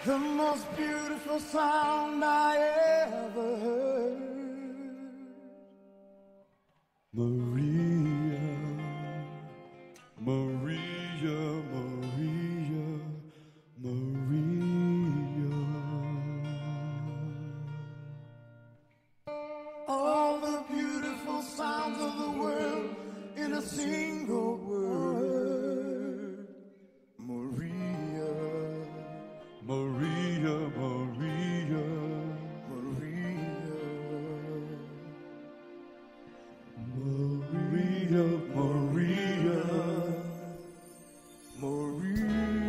The most beautiful sound I ever heard. Maria, Maria, Maria, Maria. All the beautiful sounds of the world in a single word. Maria, Maria, Maria, Maria, Maria, Maria, Maria.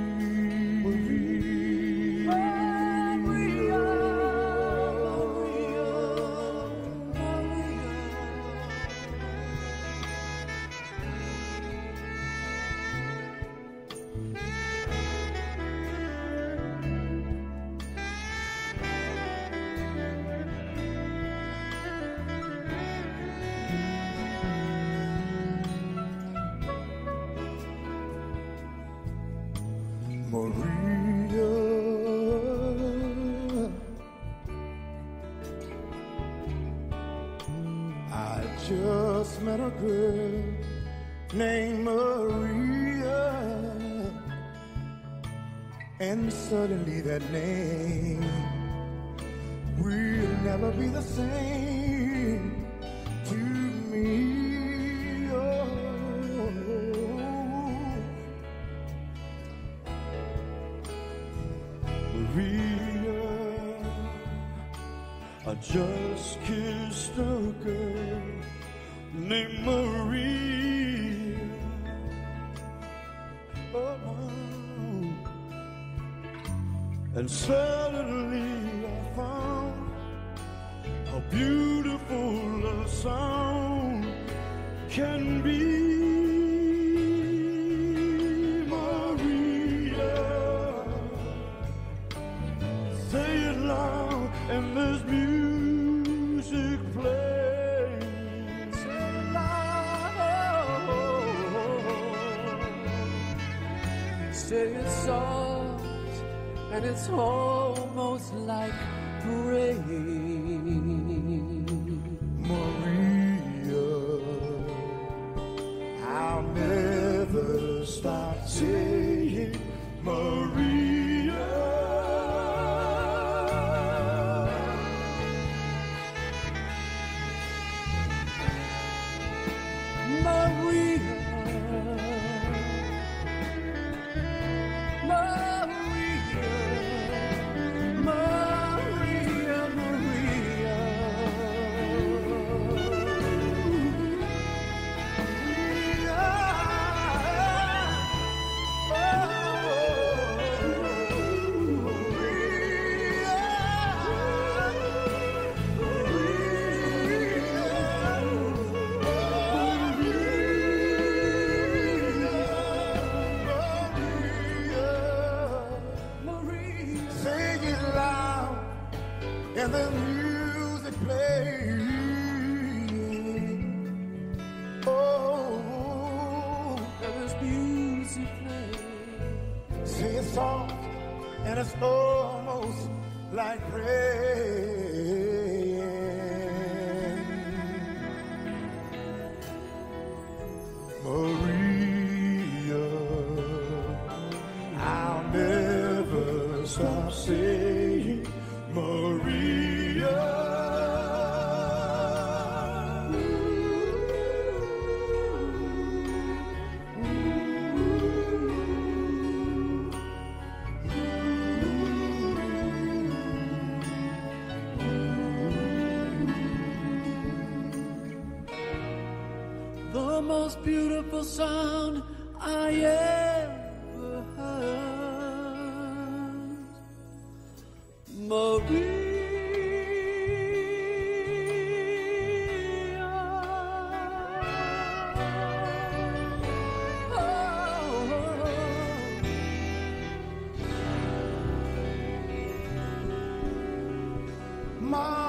Maria, I just met a girl named Maria, and suddenly that name will never be the same to me. Maria, I just kissed a girl named Maria. Oh, and suddenly I found how beautiful a sound can be. And there's music playing so loud. Say it soft, and it's almost like rain. Maria, I'll never stop saying Maria. And the music playing. Oh, and there's music playing. Say it's soft and it's almost like rain. Maria, I'll never stop saying Maria. The most beautiful sound I ever heard. Maria. My